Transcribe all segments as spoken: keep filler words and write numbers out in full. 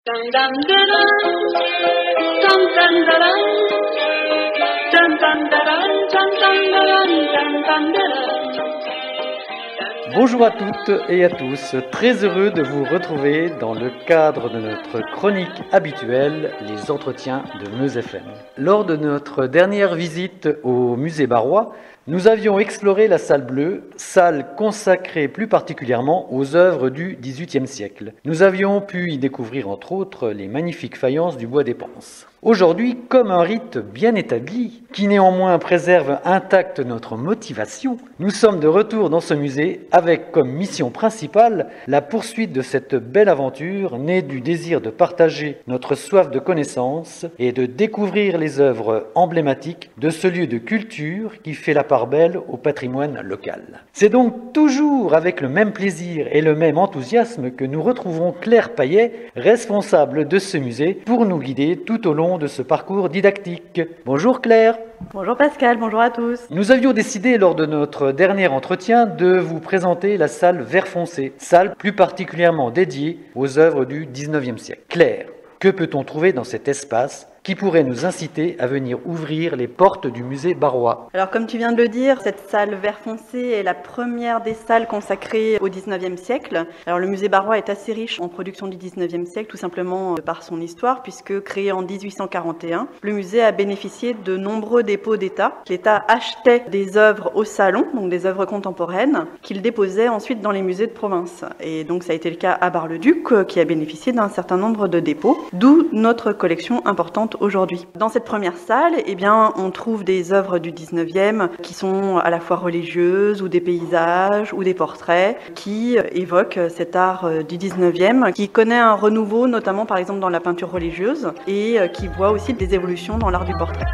Bonjour à toutes et à tous, très heureux de vous retrouver dans le cadre de notre chronique habituelle, les entretiens de Meuse F M. Lors de notre dernière visite au musée Barrois, nous avions exploré la salle bleue, salle consacrée plus particulièrement aux œuvres du dix-huitième siècle. Nous avions pu y découvrir entre autres les magnifiques faïences du bois des Panses. Aujourd'hui, comme un rite bien établi, qui néanmoins préserve intacte notre motivation, nous sommes de retour dans ce musée avec comme mission principale la poursuite de cette belle aventure née du désir de partager notre soif de connaissance et de découvrir les œuvres emblématiques de ce lieu de culture qui fait la part belle au patrimoine local. C'est donc toujours avec le même plaisir et le même enthousiasme que nous retrouvons Claire Payet, responsable de ce musée, pour nous guider tout au long de ce parcours didactique. Bonjour Claire. Bonjour Pascal, bonjour à tous. Nous avions décidé lors de notre dernier entretien de vous présenter la salle Vert foncé, salle plus particulièrement dédiée aux œuvres du dix-neuvième siècle. Claire, que peut-on trouver dans cet espace qui pourrait nous inciter à venir ouvrir les portes du musée Barrois? Alors comme tu viens de le dire, cette salle Vert foncé est la première des salles consacrées au dix-neuvième siècle. Alors le musée Barrois est assez riche en production du dix-neuvième siècle, tout simplement par son histoire, puisque créé en dix-huit cent quarante et un, le musée a bénéficié de nombreux dépôts d'État. L'État achetait des œuvres au salon, donc des œuvres contemporaines, qu'il déposait ensuite dans les musées de province. Et donc ça a été le cas à Bar-le-Duc, qui a bénéficié d'un certain nombre de dépôts, d'où notre collection importante aujourd'hui. Dans cette première salle, eh bien, on trouve des œuvres du dix-neuvième qui sont à la fois religieuses ou des paysages ou des portraits qui évoquent cet art du dix-neuvième qui connaît un renouveau, notamment par exemple dans la peinture religieuse et qui voit aussi des évolutions dans l'art du portrait.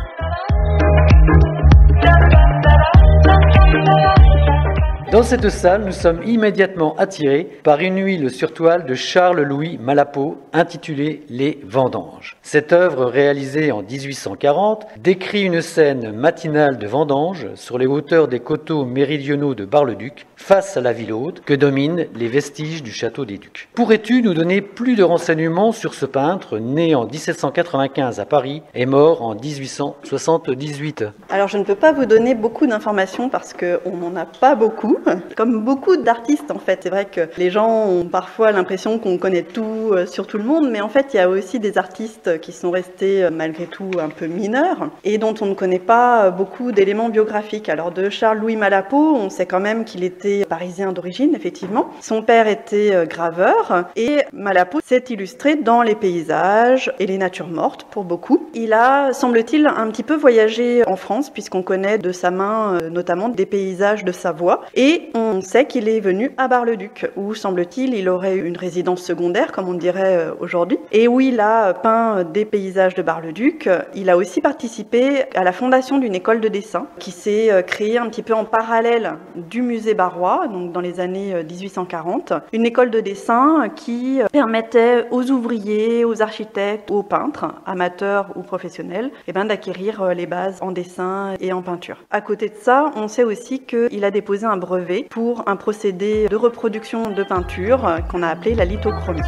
Dans cette salle, nous sommes immédiatement attirés par une huile sur toile de Charles-Louis Malapot intitulée « Les Vendanges ». Cette œuvre, réalisée en dix-huit cent quarante, décrit une scène matinale de vendange sur les hauteurs des coteaux méridionaux de Bar-le-Duc, face à la ville haute, que dominent les vestiges du château des Ducs. Pourrais-tu nous donner plus de renseignements sur ce peintre, né en dix-sept cent quatre-vingt-quinze à Paris et mort en dix-huit cent soixante-dix-huit? Alors je ne peux pas vous donner beaucoup d'informations parce qu'on n'en a pas beaucoup. Comme beaucoup d'artistes en fait, c'est vrai que les gens ont parfois l'impression qu'on connaît tout sur tout le monde, mais en fait il y a aussi des artistes qui sont restés malgré tout un peu mineurs et dont on ne connaît pas beaucoup d'éléments biographiques. Alors de Charles-Louis Malapot, on sait quand même qu'il était parisien d'origine, effectivement. Son père était graveur et Malapot s'est illustré dans les paysages et les natures mortes pour beaucoup. Il a, semble-t-il, un petit peu voyagé en France puisqu'on connaît de sa main notamment des paysages de Savoie et Et on sait qu'il est venu à Bar-le-Duc, où, semble-t-il, il aurait eu une résidence secondaire, comme on dirait aujourd'hui, et où il a peint des paysages de Bar-le-Duc. Il a aussi participé à la fondation d'une école de dessin, qui s'est créée un petit peu en parallèle du musée Barrois, donc dans les années dix-huit cent quarante. Une école de dessin qui permettait aux ouvriers, aux architectes, aux peintres, amateurs ou professionnels, eh ben, d'acquérir les bases en dessin et en peinture. À côté de ça, on sait aussi qu'il a déposé un brevet pour un procédé de reproduction de peinture qu'on a appelé la lithochromie.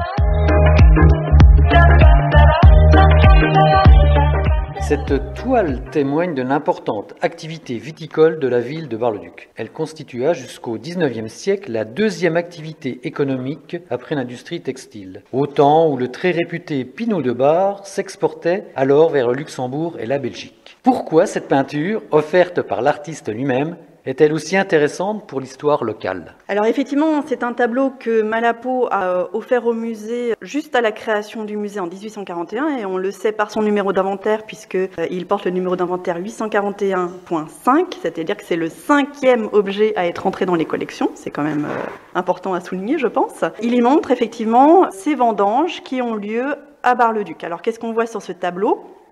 Cette toile témoigne de l'importante activité viticole de la ville de Bar-le-Duc. Elle constitua jusqu'au dix-neuvième siècle la deuxième activité économique après l'industrie textile, au temps où le très réputé Pinot de Bar s'exportait alors vers le Luxembourg et la Belgique. Pourquoi cette peinture, offerte par l'artiste lui-même, est-elle aussi intéressante pour l'histoire locale? Alors effectivement, c'est un tableau que Malapot a offert au musée juste à la création du musée en dix-huit cent quarante et un et on le sait par son numéro d'inventaire puisqu'il porte le numéro d'inventaire huit cent quarante et un point cinq, c'est-à-dire que c'est le cinquième objet à être entré dans les collections. C'est quand même euh, important à souligner, je pense. Il y montre effectivement ces vendanges qui ont lieu à Bar-le-Duc. Alors qu'est-ce qu'on voit sur ce tableau ?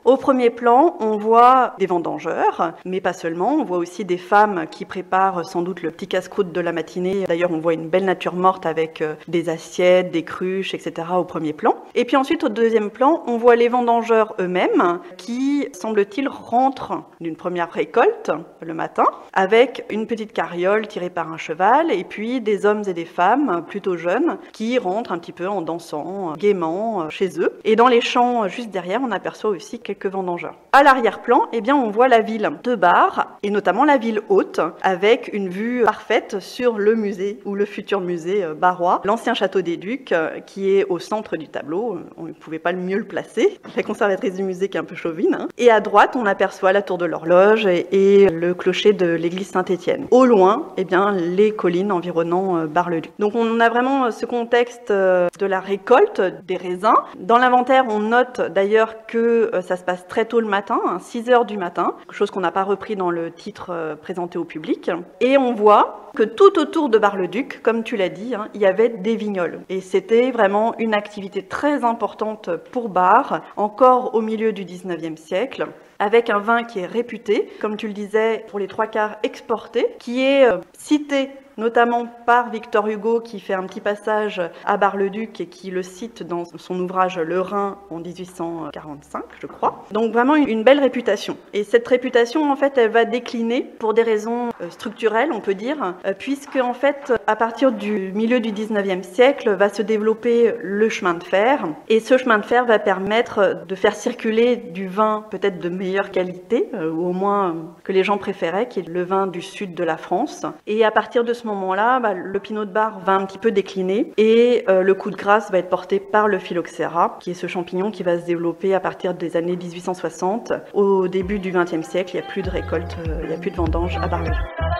Au premier plan, on voit des vendangeurs, mais pas seulement. On voit aussi des femmes qui préparent sans doute le petit casse-croûte de la matinée. D'ailleurs, on voit une belle nature morte avec des assiettes, des cruches, et cetera au premier plan. Et puis ensuite, au deuxième plan, on voit les vendangeurs eux-mêmes qui, semble-t-il, rentrent d'une première récolte le matin avec une petite carriole tirée par un cheval et puis des hommes et des femmes plutôt jeunes qui rentrent un petit peu en dansant, gaiement chez eux. Et dans les champs juste derrière, on aperçoit aussi quelques vendangeurs. À l'arrière-plan, eh bien, on voit la ville de Bar et notamment la ville haute avec une vue parfaite sur le musée ou le futur musée barois, l'ancien château des Ducs qui est au centre du tableau. On ne pouvait pas mieux le placer. La conservatrice du musée qui est un peu chauvine. Hein. Et à droite, on aperçoit la tour de l'horloge et, et le clocher de l'église Saint-Étienne. Au loin, eh bien, les collines environnant Bar-le-Duc. Donc on a vraiment ce contexte de la récolte des raisins. Dans l'inventaire, on note d'ailleurs que ça se passe très tôt le matin, hein, six heures du matin, chose qu'on n'a pas repris dans le titre présenté au public. Et on voit que tout autour de Bar-le-Duc, comme tu l'as dit, hein, il y avait des vignoles. Et c'était vraiment une activité très importante pour Bar, encore au milieu du dix-neuvième siècle, avec un vin qui est réputé, comme tu le disais, pour les trois quarts exporté, qui est euh, cité notamment par Victor Hugo qui fait un petit passage à Bar-le-Duc et qui le cite dans son ouvrage Le Rhin en dix-huit cent quarante-cinq, je crois. Donc vraiment une belle réputation. Et cette réputation, en fait, elle va décliner pour des raisons structurelles, on peut dire, puisque en fait, à partir du milieu du dix-neuvième siècle, va se développer le chemin de fer. Et ce chemin de fer va permettre de faire circuler du vin peut-être de meilleure qualité, ou au moins que les gens préféraient, qui est le vin du sud de la France. Et à partir de ce moment-là, bah, le pinot de Bar va un petit peu décliner et euh, le coup de grâce va être porté par le phylloxéra, qui est ce champignon qui va se développer à partir des années dix-huit cent soixante. Au début du vingtième siècle, il n'y a plus de récolte, euh, il n'y a plus de vendange à Bar-le-Duc.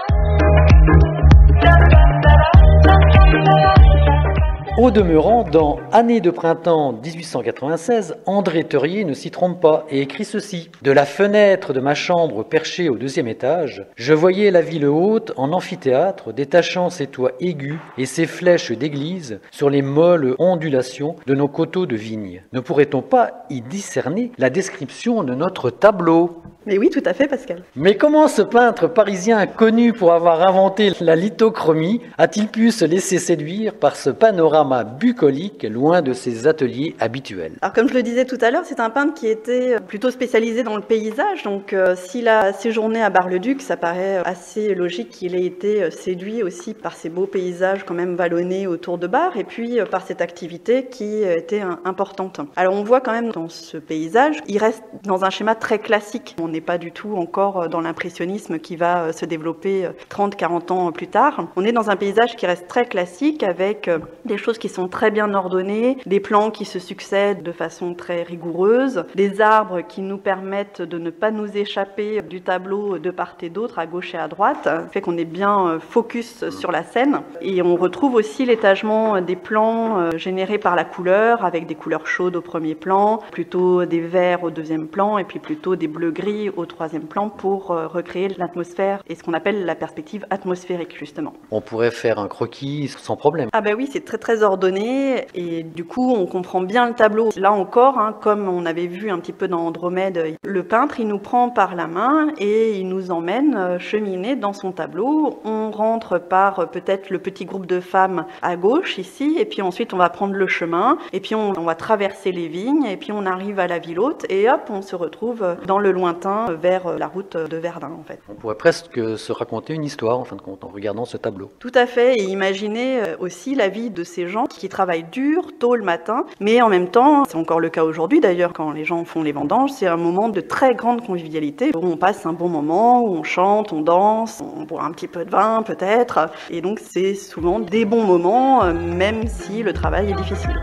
Au demeurant, dans Année de printemps dix-huit cent quatre-vingt-seize, André Theuriet ne s'y trompe pas et écrit ceci. « De la fenêtre de ma chambre perchée au deuxième étage, je voyais la ville haute en amphithéâtre détachant ses toits aigus et ses flèches d'église sur les molles ondulations de nos coteaux de vignes. Ne pourrait-on pas y discerner la description de notre tableau ?» Mais oui, tout à fait, Pascal. Mais comment ce peintre parisien connu pour avoir inventé la lithochromie a-t-il pu se laisser séduire par ce panorama bucolique loin de ses ateliers habituels? Alors comme je le disais tout à l'heure, c'est un peintre qui était plutôt spécialisé dans le paysage, donc euh, s'il a séjourné à Bar-le-Duc, ça paraît assez logique qu'il ait été séduit aussi par ces beaux paysages quand même vallonnés autour de Bar, et puis euh, par cette activité qui était euh, importante. Alors on voit quand même dans ce paysage, il reste dans un schéma très classique. On n'est pas du tout encore dans l'impressionnisme qui va se développer trente à quarante ans plus tard. On est dans un paysage qui reste très classique avec des choses qui sont très bien ordonnées, des plans qui se succèdent de façon très rigoureuse, des arbres qui nous permettent de ne pas nous échapper du tableau de part et d'autre, à gauche et à droite, ça fait qu'on est bien focus sur la scène. Et on retrouve aussi l'étagement des plans générés par la couleur, avec des couleurs chaudes au premier plan, plutôt des verts au deuxième plan, et puis plutôt des bleus-gris au troisième plan pour recréer l'atmosphère et ce qu'on appelle la perspective atmosphérique, justement. On pourrait faire un croquis sans problème. Ah ben oui, c'est très très ordonné et du coup on comprend bien le tableau. Là encore, hein, comme on avait vu un petit peu dans Andromède, le peintre il nous prend par la main et il nous emmène cheminer dans son tableau. On rentre par peut-être le petit groupe de femmes à gauche ici et puis ensuite on va prendre le chemin et puis on, on va traverser les vignes et puis on arrive à la ville haute et hop on se retrouve dans le lointain vers la route de Verdun en fait. On pourrait presque se raconter une histoire en fin de compte en regardant ce tableau. Tout à fait, et imaginer aussi la vie de ces gens qui travaillent dur, tôt le matin, mais en même temps, c'est encore le cas aujourd'hui d'ailleurs quand les gens font les vendanges, c'est un moment de très grande convivialité où on passe un bon moment, où on chante, on danse, on boit un petit peu de vin peut-être, et donc c'est souvent des bons moments même si le travail est difficile.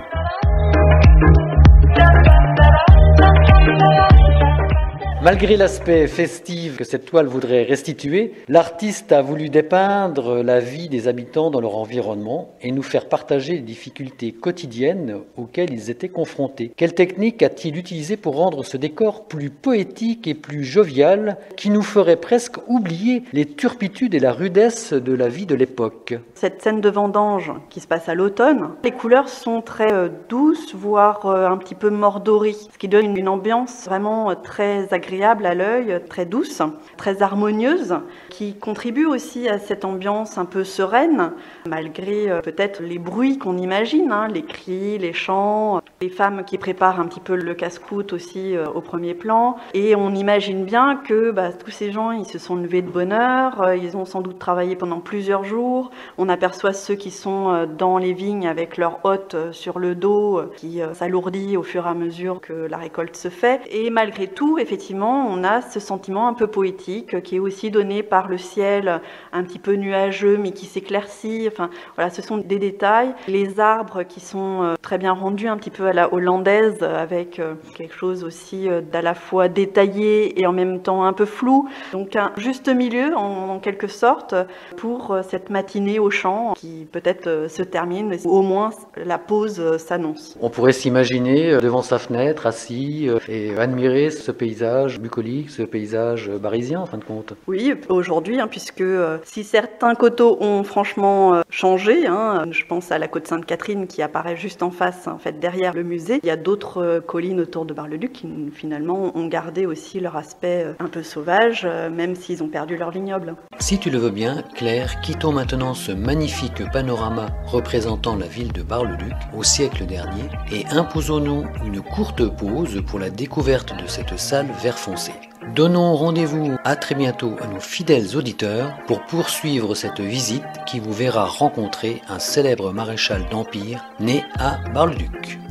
Malgré l'aspect festif que cette toile voudrait restituer, l'artiste a voulu dépeindre la vie des habitants dans leur environnement et nous faire partager les difficultés quotidiennes auxquelles ils étaient confrontés. Quelle technique a-t-il utilisé pour rendre ce décor plus poétique et plus jovial, qui nous ferait presque oublier les turpitudes et la rudesse de la vie de l'époque? Cette scène de vendange qui se passe à l'automne, les couleurs sont très euh, douces, voire euh, un petit peu mordories, ce qui donne une, une ambiance vraiment euh, très agréable à l'œil, très douce, très harmonieuse, qui contribue aussi à cette ambiance un peu sereine, malgré euh, peut-être les bruits qu'on imagine, hein, les cris, les chants, les femmes qui préparent un petit peu le casse-croûte aussi euh, au premier plan. Et on imagine bien que bah, tous ces gens, ils se sont levés de bonne heure, euh, ils ont sans doute travaillé pendant plusieurs jours. On aperçoit ceux qui sont euh, dans les vignes avec leur hôte euh, sur le dos, euh, qui euh, s'alourdit au fur et à mesure que la récolte se fait. Et malgré tout, effectivement, on a ce sentiment un peu poétique qui est aussi donné par le ciel un petit peu nuageux mais qui s'éclaircit. Enfin, voilà, ce sont des détails. Les arbres qui sont très bien rendus, un petit peu à la hollandaise, avec quelque chose aussi d'à la fois détaillé et en même temps un peu flou. Donc un juste milieu en, en quelque sorte pour cette matinée au champ qui peut-être se termine, ou au moins la pause s'annonce. On pourrait s'imaginer devant sa fenêtre, assis, et admirer ce paysage bucolique, ce paysage barisien en fin de compte. Oui, aujourd'hui, hein, puisque euh, si certains coteaux ont franchement euh, changé, hein, je pense à la côte Sainte-Catherine qui apparaît juste en face, en fait, derrière le musée, il y a d'autres euh, collines autour de Bar-le-Duc qui finalement ont gardé aussi leur aspect euh, un peu sauvage, euh, même s'ils ont perdu leur vignoble. Si tu le veux bien, Claire, quittons maintenant ce magnifique panorama représentant la ville de Bar-le-Duc au siècle dernier et imposons-nous une courte pause pour la découverte de cette salle vert foncé. Donnons rendez-vous à très bientôt à nos fidèles auditeurs pour poursuivre cette visite qui vous verra rencontrer un célèbre maréchal d'Empire né à Bar-le-Duc.